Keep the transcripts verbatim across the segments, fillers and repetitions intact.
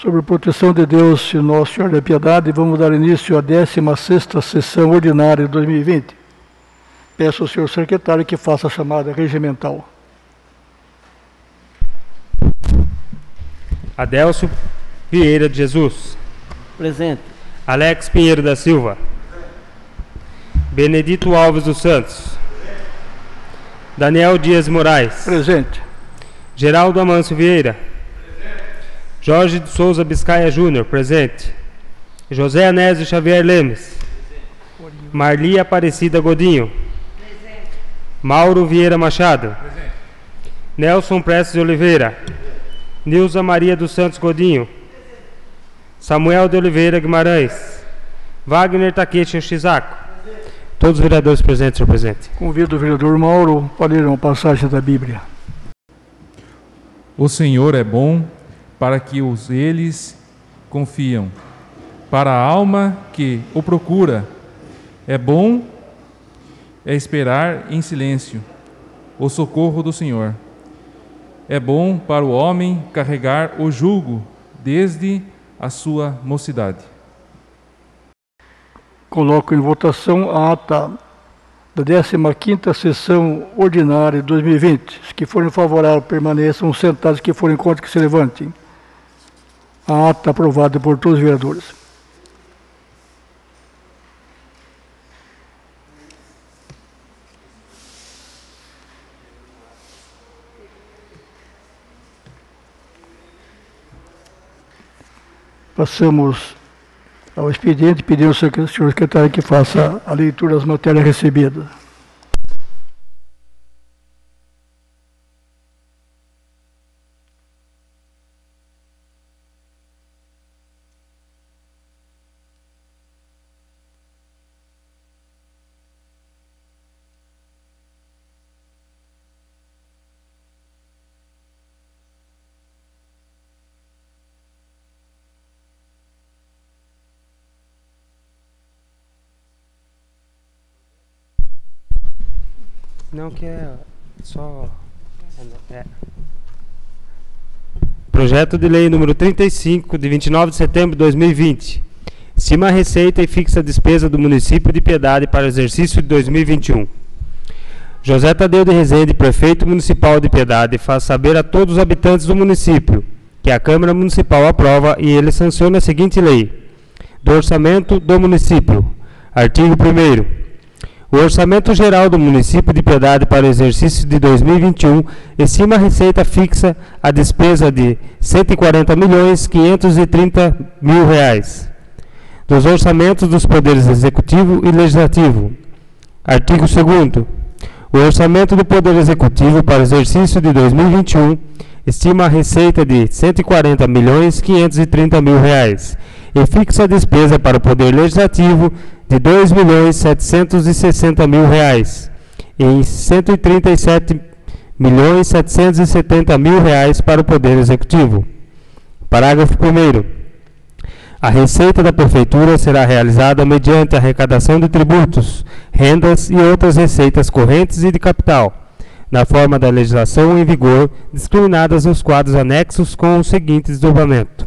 Sobre a proteção de Deus e Nosso Senhor da Piedade, vamos dar início à décima sexta sessão ordinária de dois mil e vinte. Peço ao senhor secretário que faça a chamada regimental. Adélcio Vieira de Jesus. Presente. Alex Pinheiro da Silva. Benedito Alves dos Santos. Daniel Dias Moraes. Presente. Geraldo Amâncio Vieira. Presente. Jorge de Souza Biscaia Júnior. Presente. José Anésio Xavier Lemes. Presente. Marli Aparecida Godinho. Presente. Mauro Vieira Machado. Presente. Nelson Prestes de Oliveira. Presente. Nilza Maria dos Santos Godinho. Presente. Samuel de Oliveira Guimarães. Presente. Wagner Takeshi Shizaku. Todos os vereadores presentes, senhor presidente. Convido o vereador Mauro para ler uma passagem da Bíblia. O Senhor é bom para que os eles confiam. Para a alma que o procura, é bom é esperar em silêncio o socorro do Senhor. É bom para o homem carregar o jugo desde a sua mocidade. Coloco em votação a ata da décima quinta sessão ordinária de dois mil e vinte. Os que forem favoráveis permaneçam sentados, os que forem contra que se levantem. A ata aprovada por todos os vereadores. Passamos ao expediente, pedindo ao senhor secretário que faça a leitura das matérias recebidas. Não, que é só... É. Projeto de lei número trinta e cinco, de vinte e nove de setembro de dois mil e vinte. Estima a receita e fixa a despesa do município de Piedade para o exercício de dois mil e vinte e um. José Tadeu de Rezende, prefeito municipal de Piedade, faz saber a todos os habitantes do município que a Câmara Municipal aprova e ele sanciona a seguinte lei. Do orçamento do município. Artigo primeiro. O Orçamento Geral do Município de Piedade para o exercício de dois mil e vinte e um estima a receita fixa a despesa de cento e quarenta milhões quinhentos e trinta mil reais. Dos orçamentos dos poderes executivo e legislativo. Artigo segundo. O Orçamento do Poder Executivo para o exercício de dois mil e vinte e um estima a receita de cento e quarenta milhões quinhentos e trinta mil reais e fixa a despesa para o Poder Legislativo de dois milhões setecentos e sessenta mil reais e cento e trinta e sete milhões setecentos e setenta mil reais para o Poder Executivo. Parágrafo primeiro. A receita da Prefeitura será realizada mediante a arrecadação de tributos, rendas e outras receitas correntes e de capital, na forma da legislação em vigor, discriminadas nos quadros anexos com o seguinte desdobramento.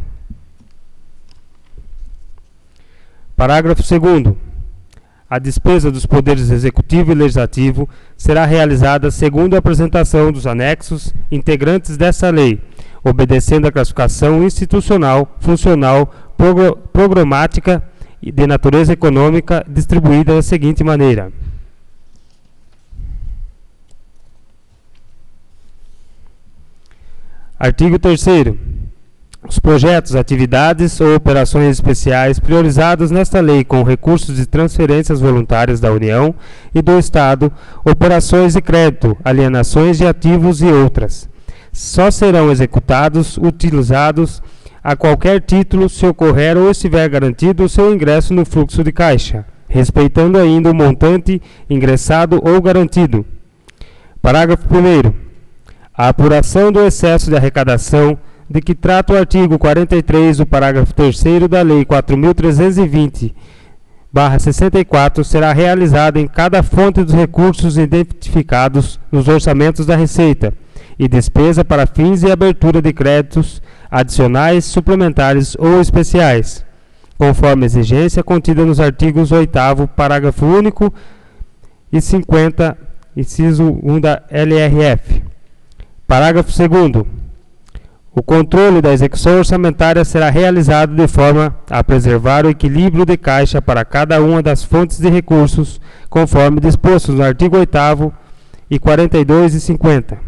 Parágrafo segundo. A despesa dos poderes executivo e legislativo será realizada segundo a apresentação dos anexos integrantes dessa lei, obedecendo à classificação institucional, funcional, progr- programática e de natureza econômica distribuída da seguinte maneira. Artigo terceiro. Os projetos, atividades ou operações especiais priorizados nesta lei com recursos de transferências voluntárias da União e do Estado, operações de crédito, alienações de ativos e outras, só serão executados, utilizados a qualquer título se ocorrer ou estiver garantido o seu ingresso no fluxo de caixa, respeitando ainda o montante ingressado ou garantido. Parágrafo primeiro. A apuração do excesso de arrecadação de que trata o artigo quarenta e três do parágrafo terceiro da Lei quatro mil trezentos e vinte barra sessenta e quatro será realizada em cada fonte dos recursos identificados nos orçamentos da Receita e despesa para fins de abertura de créditos adicionais, suplementares ou especiais, conforme exigência contida nos artigos oitavo, parágrafo único e cinquenta, inciso um da L R F. Parágrafo segundo. O controle da execução orçamentária será realizado de forma a preservar o equilíbrio de caixa para cada uma das fontes de recursos, conforme disposto no artigo oitavo e quarenta e dois e cinquenta.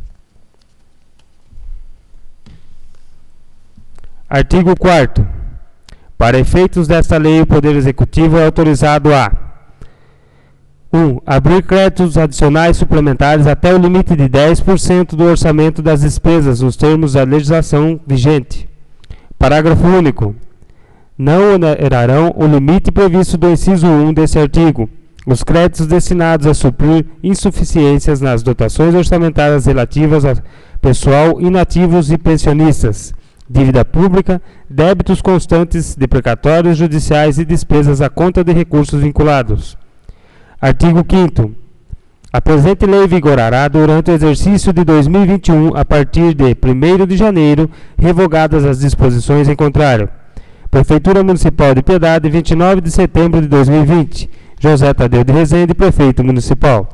Artigo quarto. Para efeitos desta lei, o Poder Executivo é autorizado a um. Abrir créditos adicionais suplementares até o limite de dez por cento do orçamento das despesas, nos termos da legislação vigente. Parágrafo único. Não onerarão o limite previsto do inciso um desse artigo. Os créditos destinados a suprir insuficiências nas dotações orçamentárias relativas a pessoal inativos e pensionistas, dívida pública, débitos constantes de precatórios judiciais e despesas à conta de recursos vinculados. Artigo quinto. A presente lei vigorará durante o exercício de dois mil e vinte e um, a partir de primeiro de janeiro, revogadas as disposições em contrário. Prefeitura Municipal de Piedade, vinte e nove de setembro de dois mil e vinte. José Tadeu de Rezende, Prefeito Municipal.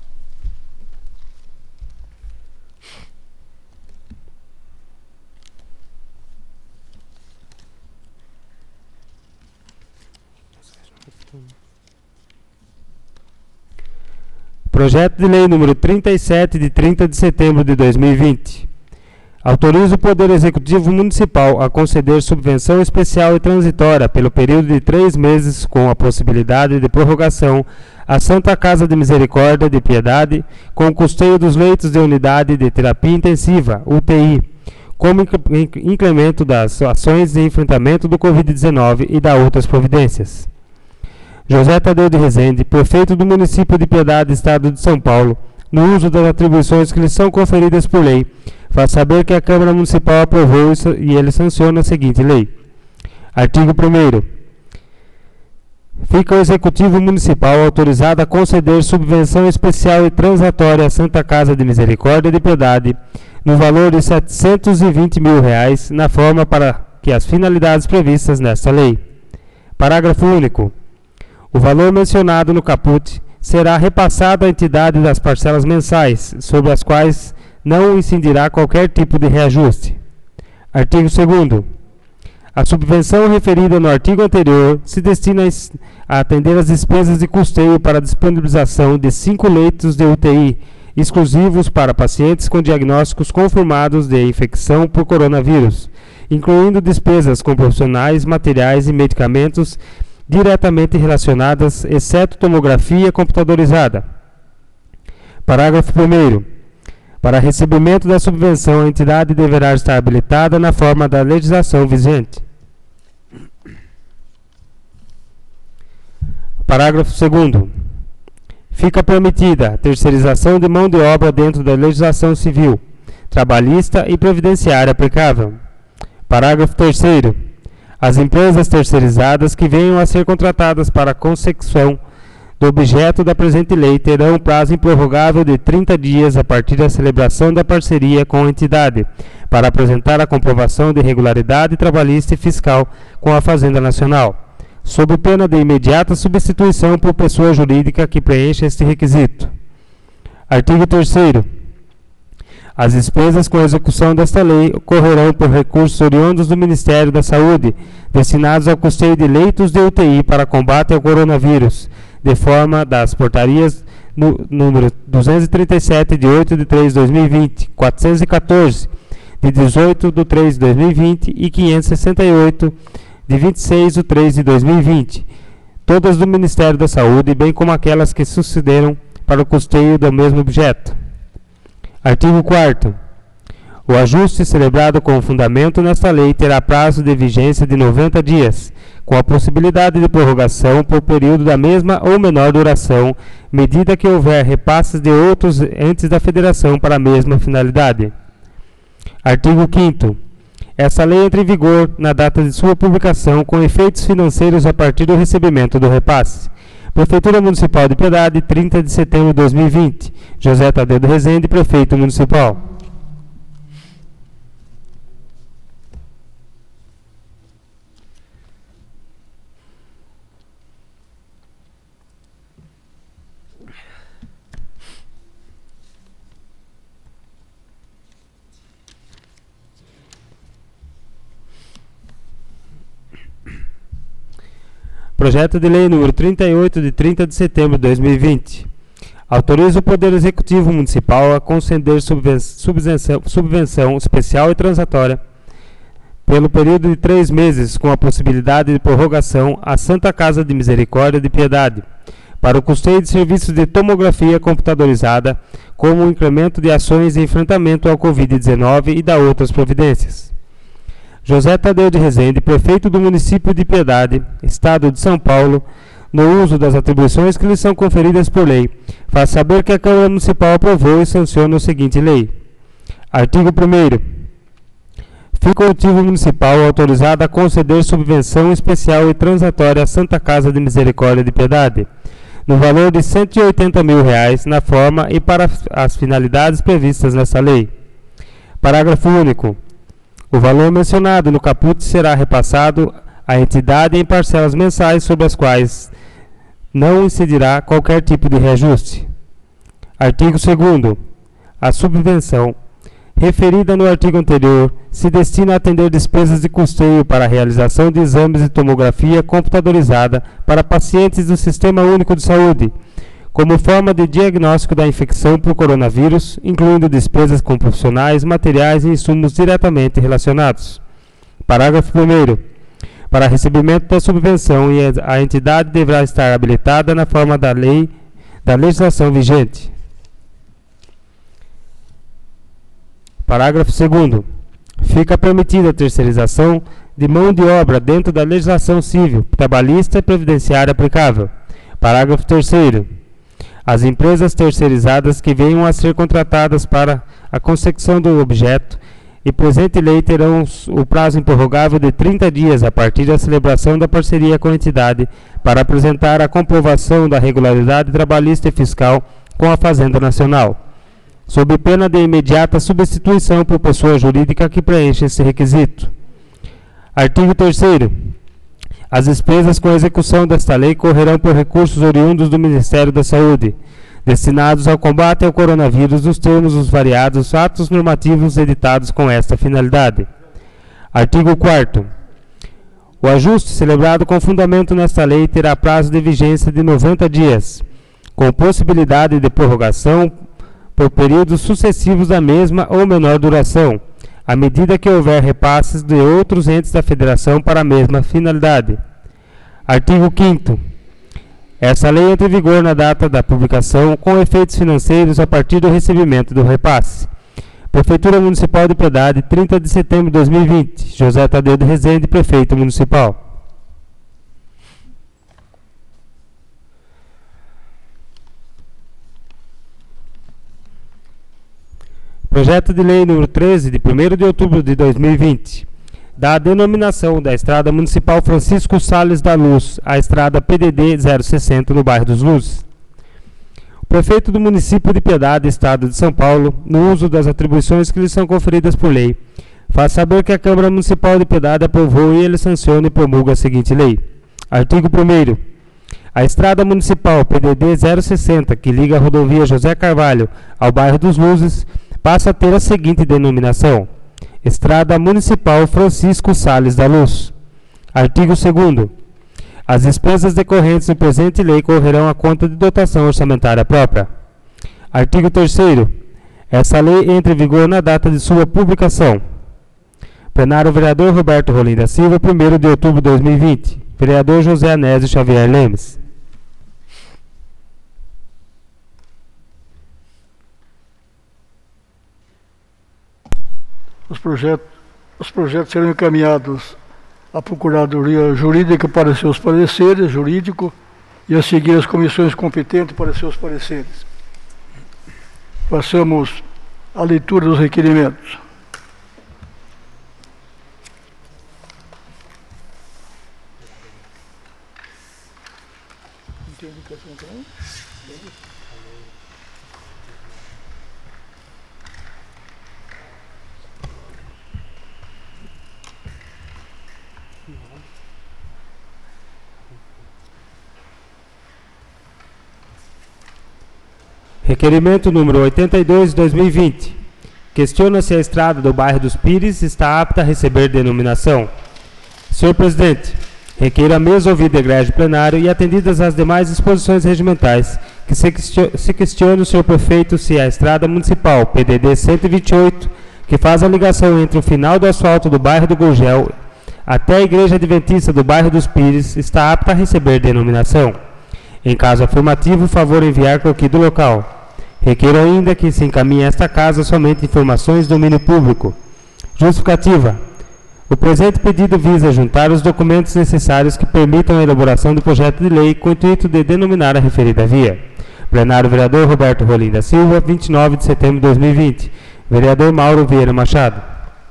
Projeto de Lei número trinta e sete, de trinta de setembro de dois mil e vinte. Autoriza o Poder Executivo Municipal a conceder subvenção especial e transitória pelo período de três meses, com a possibilidade de prorrogação, à Santa Casa de Misericórdia de Piedade, com o custeio dos leitos de unidade de terapia intensiva, U T I, como incremento das ações de enfrentamento do Covid dezenove e da outras providências. José Tadeu de Rezende, Prefeito do Município de Piedade, Estado de São Paulo, no uso das atribuições que lhe são conferidas por lei, faz saber que a Câmara Municipal aprovou e ele sanciona a seguinte lei. Artigo primeiro. Fica o Executivo Municipal autorizado a conceder subvenção especial e transatória à Santa Casa de Misericórdia de Piedade, no valor de setecentos e vinte mil reais, na forma para que as finalidades previstas nesta lei. Parágrafo único. O valor mencionado no caput será repassado à entidade das parcelas mensais, sobre as quais não incidirá qualquer tipo de reajuste. Artigo segundo. A subvenção referida no artigo anterior se destina a atender as despesas de custeio para a disponibilização de cinco leitos de U T I, exclusivos para pacientes com diagnósticos confirmados de infecção por coronavírus, incluindo despesas com profissionais, materiais e medicamentos diretamente relacionadas, exceto tomografia computadorizada. Parágrafo primeiro. Para recebimento da subvenção, a entidade deverá estar habilitada na forma da legislação vigente. Parágrafo segundo. Fica permitida a terceirização de mão de obra dentro da legislação civil, trabalhista e previdenciária aplicável. Parágrafo terceiro. As empresas terceirizadas que venham a ser contratadas para a consecução do objeto da presente lei terão um prazo improrrogável de trinta dias a partir da celebração da parceria com a entidade, para apresentar a comprovação de regularidade trabalhista e fiscal com a Fazenda Nacional, sob pena de imediata substituição por pessoa jurídica que preencha este requisito. Artigo terceiro. As despesas com a execução desta lei ocorrerão por recursos oriundos do Ministério da Saúde, destinados ao custeio de leitos de U T I para combate ao coronavírus, de forma das portarias no, número duzentos e trinta e sete, de oito de três de dois mil e vinte, quatrocentos e quatorze, de dezoito de três de dois mil e vinte e quinhentos e sessenta e oito, de vinte e seis de três de dois mil e vinte, todas do Ministério da Saúde, bem como aquelas que sucederam para o custeio do mesmo objeto. Artigo quarto. O ajuste celebrado com fundamento nesta lei terá prazo de vigência de noventa dias, com a possibilidade de prorrogação por período da mesma ou menor duração, medida que houver repasses de outros entes da Federação para a mesma finalidade. Artigo quinto. Essa lei entra em vigor na data de sua publicação, com efeitos financeiros a partir do recebimento do repasse. Prefeitura Municipal de Piedade, trinta de setembro de dois mil e vinte. José Tadeu de Rezende, Prefeito Municipal. Projeto de Lei número trinta e oito, de trinta de setembro de dois mil e vinte. Autoriza o Poder Executivo Municipal a conceder subvenção, subvenção especial e transatória pelo período de três meses, com a possibilidade de prorrogação, à Santa Casa de Misericórdia de Piedade, para o custeio de serviços de tomografia computadorizada, como o incremento de ações de enfrentamento ao covid dezenove e da outras providências. José Tadeu de Rezende, prefeito do município de Piedade, Estado de São Paulo, no uso das atribuições que lhe são conferidas por lei, faz saber que a Câmara Municipal aprovou e sanciona o seguinte lei. Artigo primeiro. Fica o Executivo Municipal autorizado a conceder subvenção especial e transatória à Santa Casa de Misericórdia de Piedade, no valor de cento e oitenta mil reais, na forma e para as finalidades previstas nessa lei. Parágrafo único. O valor mencionado no caput será repassado à entidade em parcelas mensais sobre as quais não incidirá qualquer tipo de reajuste. Artigo segundo. A subvenção referida no artigo anterior se destina a atender despesas de custeio para a realização de exames de tomografia computadorizada para pacientes do Sistema Único de Saúde, como forma de diagnóstico da infecção por coronavírus, incluindo despesas com profissionais, materiais e insumos diretamente relacionados. Parágrafo primeiro. Para recebimento da subvenção, a entidade deverá estar habilitada na forma da lei, da legislação vigente. Parágrafo segundo. Fica permitida a terceirização de mão de obra dentro da legislação civil, trabalhista e previdenciária aplicável. Parágrafo terceiro. As empresas terceirizadas que venham a ser contratadas para a consecução do objeto e presente lei terão o prazo improrrogável de trinta dias a partir da celebração da parceria com a entidade para apresentar a comprovação da regularidade trabalhista e fiscal com a Fazenda Nacional, sob pena de imediata substituição por pessoa jurídica que preencha esse requisito. Artigo terceiro. As despesas com a execução desta lei correrão por recursos oriundos do Ministério da Saúde, destinados ao combate ao coronavírus nos termos dos variados atos normativos editados com esta finalidade. Artigo quarto. O ajuste celebrado com fundamento nesta lei terá prazo de vigência de noventa dias, com possibilidade de prorrogação por períodos sucessivos da mesma ou menor duração, à medida que houver repasses de outros entes da Federação para a mesma finalidade. Artigo quinto. Essa lei entra em vigor na data da publicação, com efeitos financeiros a partir do recebimento do repasse. Prefeitura Municipal de Piedade, trinta de setembro de dois mil e vinte. José Tadeu de Rezende, Prefeito Municipal. Projeto de Lei número treze, de primeiro de outubro de dois mil e vinte. Da denominação da Estrada Municipal Francisco Sales da Luz, a Estrada P D D zero sessenta, no bairro dos Luzes. O prefeito do município de Piedade, Estado de São Paulo, no uso das atribuições que lhe são conferidas por lei, faz saber que a Câmara Municipal de Piedade aprovou e ele sanciona e promulga a seguinte lei. Artigo primeiro. A Estrada Municipal P D D zero sessenta, que liga a rodovia José Carvalho ao bairro dos Luzes, passa a ter a seguinte denominação: Estrada Municipal Francisco Sales da Luz. Artigo segundo. As despesas decorrentes do presente lei correrão à conta de dotação orçamentária própria. Artigo terceiro. Essa lei entra em vigor na data de sua publicação. Plenário Vereador Roberto Rolim da Silva, primeiro de outubro de dois mil e vinte. Vereador José Anésio Xavier Lemes. Os projetos, os projetos serão encaminhados à Procuradoria Jurídica para seus pareceres jurídicos e a seguir as comissões competentes para seus pareceres. Passamos à leitura dos requerimentos. Requerimento número oitenta e dois de dois mil e vinte. Questiona se a estrada do bairro dos Pires está apta a receber denominação. Senhor Presidente, Requeiro a mesa ouvida egrégio plenário e atendidas as demais disposições regimentais, que se, question, se questione o senhor prefeito se a estrada municipal P D D cento e vinte e oito, que faz a ligação entre o final do asfalto do bairro do Gurgel até a igreja adventista do bairro dos Pires, está apta a receber denominação. Em caso afirmativo, favor enviar croquis do local. Requeiro ainda que se encaminhe a esta casa somente informações de domínio público. Justificativa. O presente pedido visa juntar os documentos necessários que permitam a elaboração do projeto de lei com o intuito de denominar a referida via. Plenário vereador Roberto Rolim da Silva, vinte e nove de setembro de dois mil e vinte. Vereador Mauro Vieira Machado.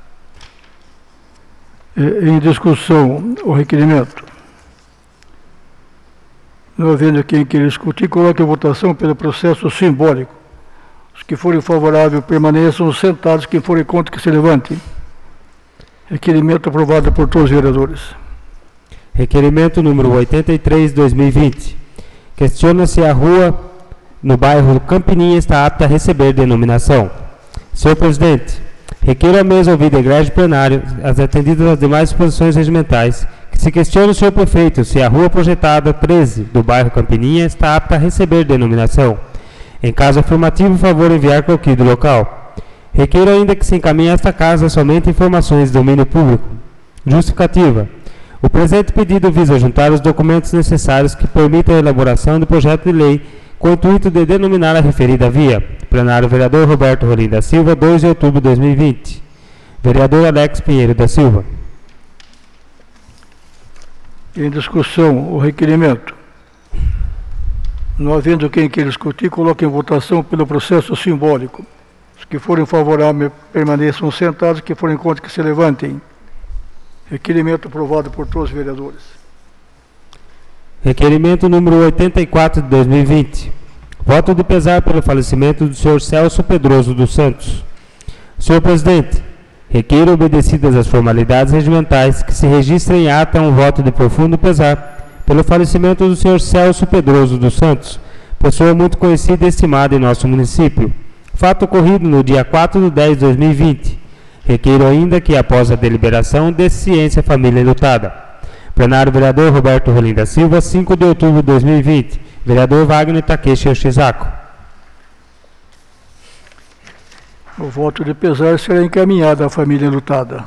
Em discussão, o requerimento. Não havendo quem queira discutir, coloque a votação pelo processo simbólico. Os que forem favoráveis permaneçam sentados, quem forem contra que se levantem. Requerimento aprovado por todos os vereadores. Requerimento número oitenta e três de dois mil e vinte. Questiona se a rua no bairro Campininha está apta a receber denominação. Senhor presidente, requeiro a mesa ouvida egrégio plenário, as atendidas as demais disposições regimentais, que se questione o senhor prefeito se a rua projetada treze do bairro Campininha está apta a receber denominação. Em caso afirmativo, favor enviar croquis do local. Requeiro ainda que se encaminhe a esta casa somente informações de domínio público. Justificativa. O presente pedido visa juntar os documentos necessários que permitam a elaboração do projeto de lei com o intuito de denominar a referida via. Plenário vereador Roberto Rolim da Silva, dois de outubro de dois mil e vinte. Vereador Alex Pinheiro da Silva. Em discussão, o requerimento. Não havendo quem queira discutir, coloque em votação pelo processo simbólico. Os que forem favoráveis permaneçam sentados, que forem contra que se levantem. Requerimento aprovado por todos os vereadores. Requerimento número oitenta e quatro de dois mil e vinte. Voto de pesar pelo falecimento do senhor Celso Pedroso dos Santos. Senhor presidente, requeiro obedecidas as formalidades regimentais que se registre em ata um voto de profundo pesar pelo falecimento do senhor Celso Pedroso dos Santos, pessoa muito conhecida e estimada em nosso município. Fato ocorrido no dia quatro de dez de dois mil e vinte. Requeiro ainda que, após a deliberação, dê ciência à família enlutada. Plenário vereador Roberto Rolim da Silva, cinco de outubro de dois mil e vinte. Vereador Wagner Takeshi Yoshizako. O voto de pesar será encaminhado à família enlutada.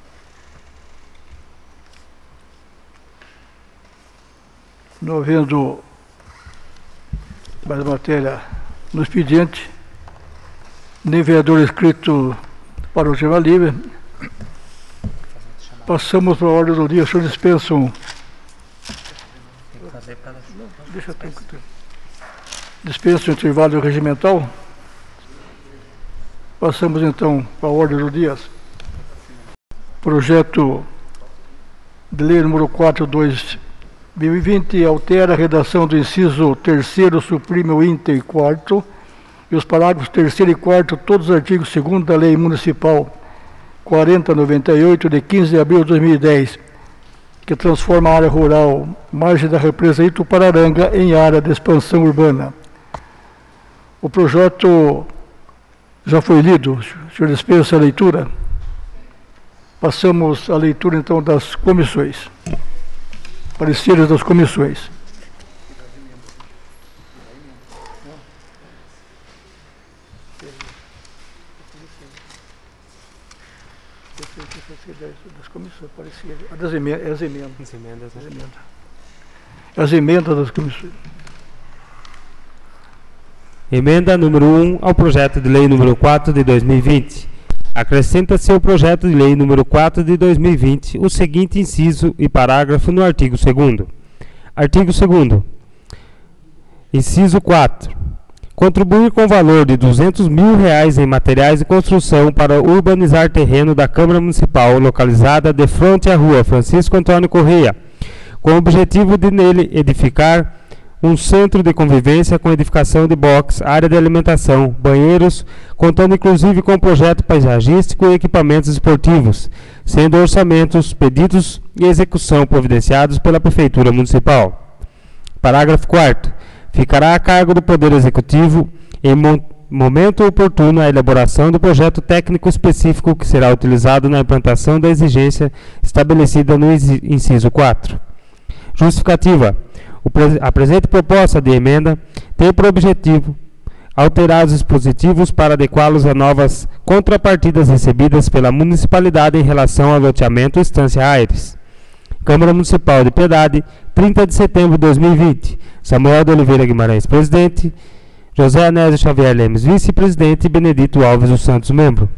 Não havendo mais matéria no expediente, nem vereador inscrito para o tema livre, passamos para a ordem do dia. O senhor dispensa um... Deixa eu dispensa o intervalo regimental. Passamos então para a ordem do dia. Projeto de lei número quatro de dois mil e vinte altera a redação do inciso terceiro, suprime o inter e quarto, e os parágrafos terceiro e quarto, todos os artigos segundo da Lei Municipal quarenta noventa e oito, de quinze de abril de dois mil e dez, que transforma a área rural margem da represa Itupararanga em área de expansão urbana. O projeto já foi lido, o senhor dispensa a leitura. Passamos à leitura então das comissões. Pareceres das comissões. Das comissões, das emendas, as emendas. As emendas, as emendas. As emendas das comissões. Emenda número um ao projeto de lei número quatro de dois mil e vinte. Acrescenta-se ao projeto de lei número quatro de dois mil e vinte o seguinte inciso e parágrafo no artigo segundo. Artigo segundo. Inciso quatro. Contribuir com valor de duzentos mil reais em materiais de construção para urbanizar terreno da Câmara Municipal localizada de frente à rua Francisco Antônio Correia, com o objetivo de nele edificar um centro de convivência com edificação de box, área de alimentação, banheiros, contando inclusive com projeto paisagístico e equipamentos esportivos, sendo orçamentos, pedidos e execução providenciados pela Prefeitura Municipal. Parágrafo quarto. Ficará a cargo do Poder Executivo, em mo momento oportuno, a elaboração do projeto técnico específico que será utilizado na implantação da exigência estabelecida no inciso quatro. Justificativa. O pre- a presente proposta de emenda tem por objetivo alterar os dispositivos para adequá-los a novas contrapartidas recebidas pela municipalidade em relação ao loteamento Estância Aires. Câmara Municipal de Piedade, trinta de setembro de dois mil e vinte. Samuel de Oliveira Guimarães, presidente. José Anésio Xavier Lemes, vice-presidente. E Benedito Alves dos Santos, membro.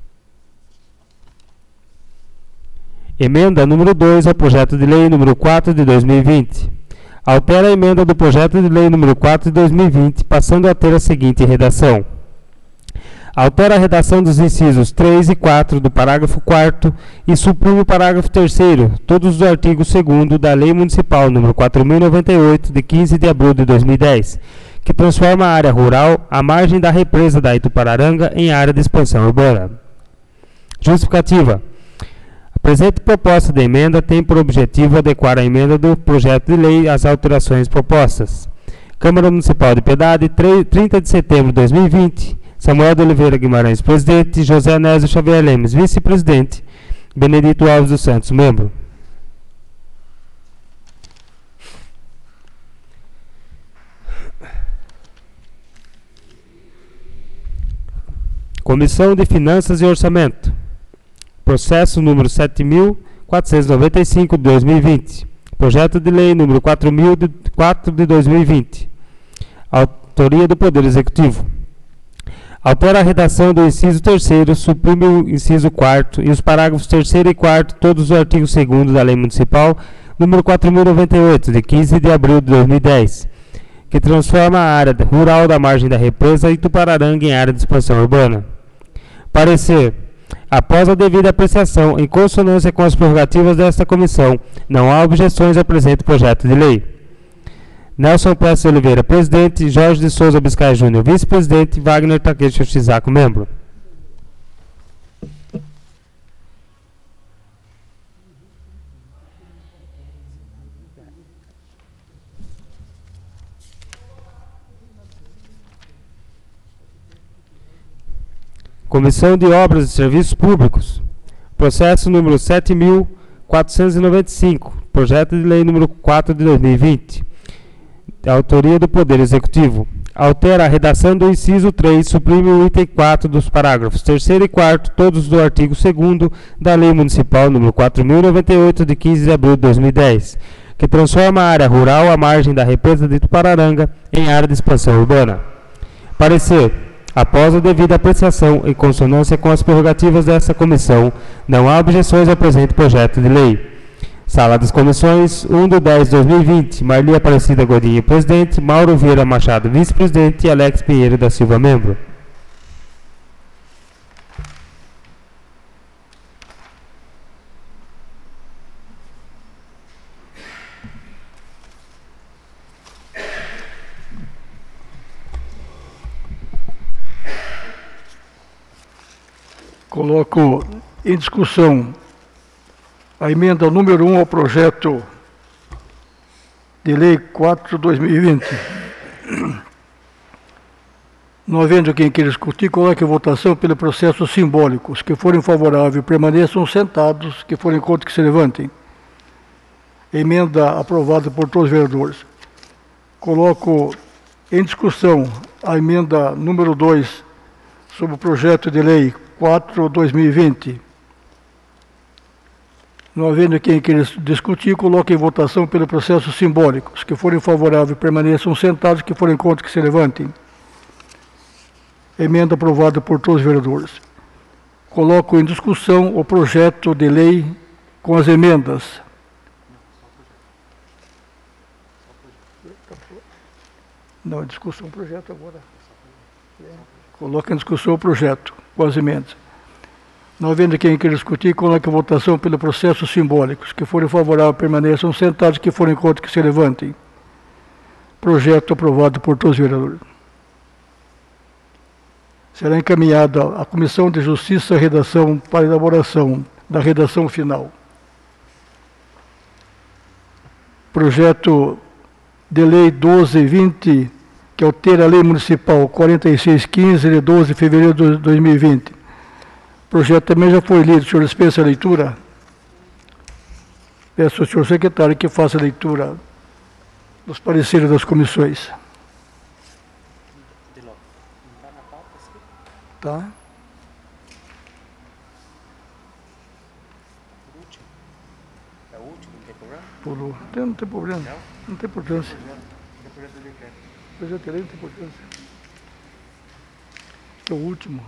Emenda número dois ao projeto de lei número quatro de dois mil e vinte. Altera a emenda do projeto de lei número quatro de dois mil e vinte, passando a ter a seguinte redação. Altera a redação dos incisos três e quatro do parágrafo quarto e suprime o parágrafo terceiro, todos do artigo segundo da Lei Municipal número quatro mil e noventa e oito, de quinze de abril de dois mil e dez, que transforma a área rural à margem da represa da Itupararanga em área de expansão urbana. Justificativa. A presente proposta de emenda tem por objetivo adequar a emenda do projeto de lei às alterações propostas. Câmara Municipal de Piedade, trinta de setembro de dois mil e vinte. Samuel de Oliveira Guimarães, presidente. José Anésio Xavier Lemes, vice-presidente. Benedito Alves dos Santos, membro. Comissão de Finanças e Orçamento. Processo número sete mil quatrocentos e noventa e cinco de dois mil e vinte. Projeto de lei número quatro mil quatro de dois mil e vinte. Autoria do Poder Executivo. Altera a redação do inciso terceiro, suprime o inciso quarto e os parágrafos terceiro e quarto, todos do artigo segundo da Lei Municipal número quatro mil e noventa e oito, de quinze de abril de dois mil e dez, que transforma a área rural da margem da represa Itupararanga em área de expansão urbana. Parecer. Após a devida apreciação, em consonância com as prerrogativas desta comissão, não há objeções ao presente projeto de lei. Nelson Prestes Oliveira, presidente. Jorge de Souza Biscay Júnior, vice-presidente. Wagner Takeshi Shizaku, membro. Comissão de Obras e Serviços Públicos. Processo número sete mil quatrocentos e noventa e cinco. Projeto de lei número quatro de dois mil e vinte. Autoria do Poder Executivo. Altera a redação do inciso três, suprime o item quatro dos parágrafos terceiro e quarto, todos do artigo segundo da Lei Municipal número quatro mil e noventa e oito, de quinze de abril de dois mil e dez, que transforma a área rural à margem da represa de Itupararanga em área de expansão urbana. Parecer. Após a devida apreciação, em consonância com as prerrogativas desta comissão, não há objeções ao presente projeto de lei. Sala das Comissões, um de dez de dois mil e vinte. Marli Aparecida Godinho, presidente. Mauro Vieira Machado, vice-presidente. E Alex Pinheiro da Silva, membro. Coloco em discussão a emenda número um ao projeto de lei quatro de dois mil e vinte. Não havendo quem queira discutir, coloque em votação pelo processo simbólico. Os que forem favoráveis permaneçam sentados, os que forem contra que se levantem. Emenda aprovada por todos os vereadores. Coloco em discussão a emenda número dois sobre o projeto de lei quatro de dois mil e vinte. Não havendo quem queira discutir, coloque em votação pelo processo simbólico. Os que forem favoráveis permaneçam sentados, os que forem contra que se levantem. Emenda aprovada por todos os vereadores. Coloco em discussão o projeto de lei com as emendas. Não, em discussão o projeto agora. Coloca em discussão o projeto com as emendas. Não havendo quem queira discutir, coloque em votação pelo processo simbólico. Os que forem favoráveis permaneçam sentados, os que forem contra que se levantem. Projeto aprovado por todos os vereadores. Será encaminhada à Comissão de Justiça e Redação para elaboração da redação final. Projeto de lei doze vinte, que altera a Lei Municipal quarenta e seis quinze, de doze de fevereiro de dois mil e vinte. O projeto também já foi lido. O senhor dispensa a leitura? Peço ao senhor secretário que faça a leitura dos pareceres das comissões. Tá? É o último, não tem problema? Por, não, não tem problema. Não? Não tem importância. Tem projeto de decreto. Projeto de lei não tem importância. É o último.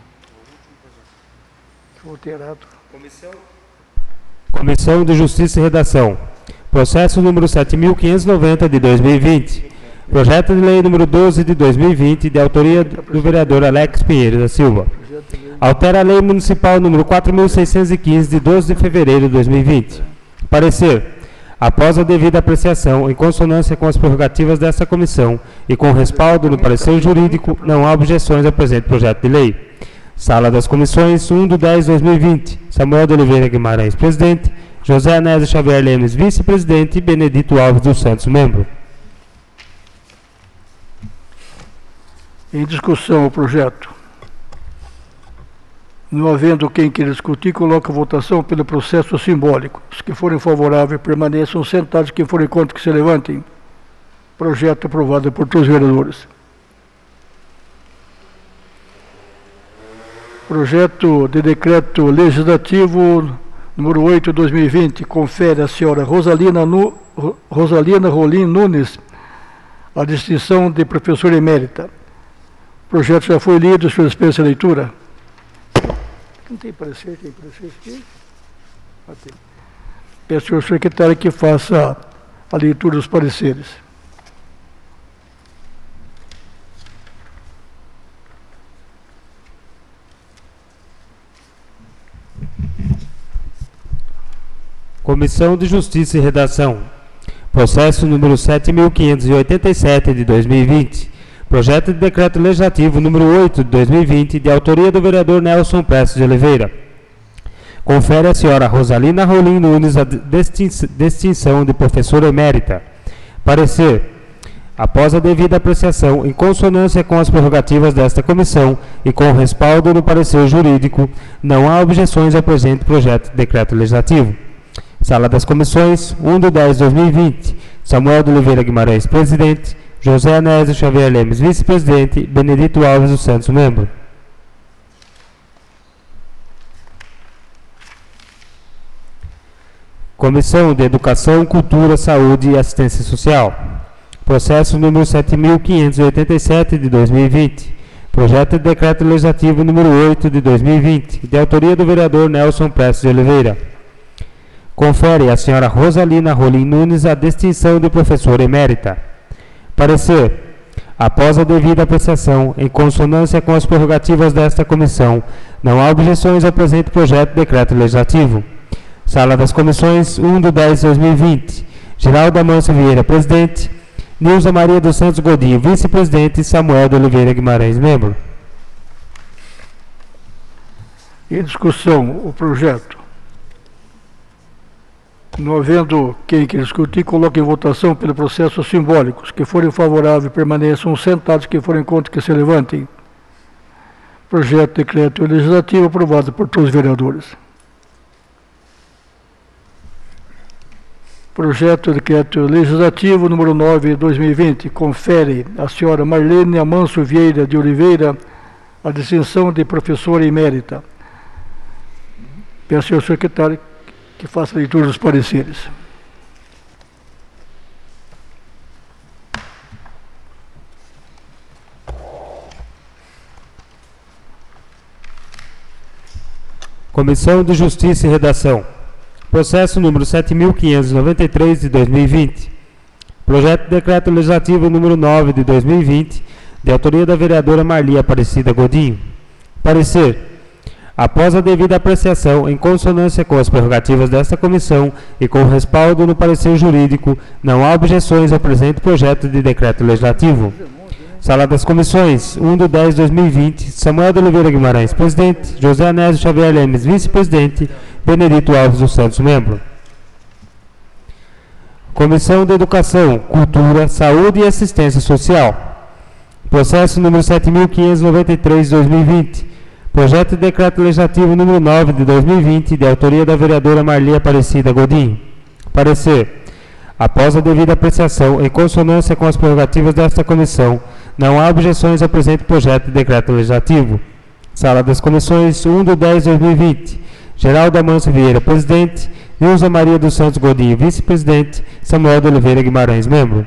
Foi alterado. Comissão. Comissão de Justiça e Redação. Processo número sete mil quinhentos e noventa de dois mil e vinte. Projeto de lei número doze de dois mil e vinte, de autoria do vereador Alex Pinheiro da Silva. Altera a lei municipal número quatro mil seiscentos e quinze de doze de fevereiro de dois mil e vinte. Parecer. Após a devida apreciação, em consonância com as prerrogativas desta comissão e com respaldo no parecer jurídico, não há objeções ao presente projeto de lei. Sala das Comissões, um de dez de dois mil e vinte. Samuel de Oliveira Guimarães, presidente. José Anésio Xavier Lemes, vice-presidente. E Benedito Alves dos Santos, membro. Em discussão o projeto. Não havendo quem queira discutir, coloca a votação pelo processo simbólico. Os que forem favoráveis permaneçam sentados, quem forem contra que se levantem. Projeto aprovado por todos os vereadores. Projeto de decreto legislativo número oito de dois mil e vinte, confere à senhora Rosalina, Nu, Rosalina Rolim Nunes a distinção de professora emérita. O projeto já foi lido, senhor dispensa a leitura. Não tem parecer, tem parecer aqui? Ah, tem. Peço ao senhor secretário que faça a leitura dos pareceres. Comissão de Justiça e Redação. Processo número sete mil quinhentos e oitenta e sete de dois mil e vinte. Projeto de decreto legislativo número oito de dois mil e vinte, de autoria do vereador Nelson Prestes de Oliveira. Confere à senhora Rosalina Rolim Nunes a distinção de professora emérita. Parecer. Após a devida apreciação, em consonância com as prerrogativas desta comissão e com respaldo no parecer jurídico, não há objeções ao presente projeto de decreto legislativo. Sala das Comissões, um de dez de dois mil e vinte. Samuel de Oliveira Guimarães, presidente. José Anésio Xavier Lemes, vice-presidente. Benedito Alves dos Santos, membro. Comissão de Educação, Cultura, Saúde e Assistência Social. Processo número sete mil quinhentos e oitenta e sete de dois mil e vinte. Projeto de decreto legislativo número oito de dois mil e vinte, de autoria do vereador Nelson Prestes de Oliveira. Confere à senhora Rosalina Rolim Nunes a distinção de professora emérita. Parecer. Após a devida apreciação, em consonância com as prerrogativas desta comissão, não há objeções ao presente projeto de decreto legislativo. Sala das Comissões, um de dez de dois mil e vinte. Geraldo Amâncio Vieira, presidente. Nilza Maria dos Santos Godinho, vice-presidente. E Samuel de Oliveira Guimarães, membro. Em discussão, o projeto. Não havendo quem queira discutir, coloque em votação pelo processo simbólico. Os que forem favoráveis permaneçam sentados, quem forem contra que se levantem. Projeto de decreto legislativo aprovado por todos os vereadores. Projeto de decreto legislativo número nove de dois mil e vinte, confere à senhora Marlene Amâncio Vieira de Oliveira a distinção de professora emérita. Peço ao senhor secretário que faça a leitura dos pareceres. Comissão de Justiça e Redação. Processo número sete mil quinhentos e noventa e três de dois mil e vinte. Projeto de decreto legislativo número nove de dois mil e vinte, de autoria da vereadora Marli Aparecida Godinho. Parecer. Após a devida apreciação, em consonância com as prerrogativas desta comissão e com respaldo no parecer jurídico, não há objeções ao presente projeto de decreto legislativo. Sala das Comissões, um de dez de dois mil e vinte, Samuel de Oliveira Guimarães, presidente. José Anésio Xavier Lemes, vice-presidente. Benedito Alves dos Santos, membro. Comissão de Educação, Cultura, Saúde e Assistência Social. Processo número sete mil quinhentos e noventa e três de dois mil e vinte. Projeto de decreto legislativo número nove de dois mil e vinte, de autoria da vereadora Marli Aparecida Godinho. Parecer. Após a devida apreciação, em consonância com as prerrogativas desta comissão, não há objeções ao presente projeto de decreto legislativo. Sala das Comissões, um de dez de dois mil e vinte. Geraldo Amâncio Vieira, presidente. Nilza Maria dos Santos Godinho, vice-presidente. Samuel de Oliveira Guimarães, membro.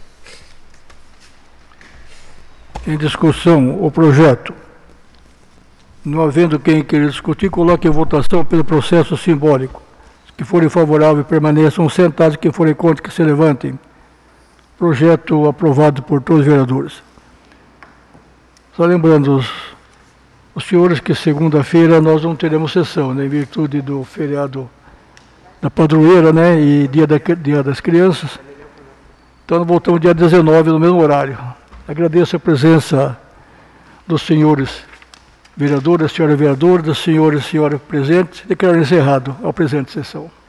Em discussão, o projeto. Não havendo quem queira discutir, coloque em votação pelo processo simbólico. Os que forem favoráveis permaneçam sentados, que forem contra que se levantem. Projeto aprovado por todos os vereadores. Só lembrando os, os senhores que segunda-feira nós não teremos sessão, né, em virtude do feriado da padroeira, né, e dia, da, dia das crianças. Então nós voltamos dia dezenove no mesmo horário. Agradeço a presença dos senhores vereadores, da senhora vereadora, dos senhores e senhora presentes. Declaro encerrado a presente sessão.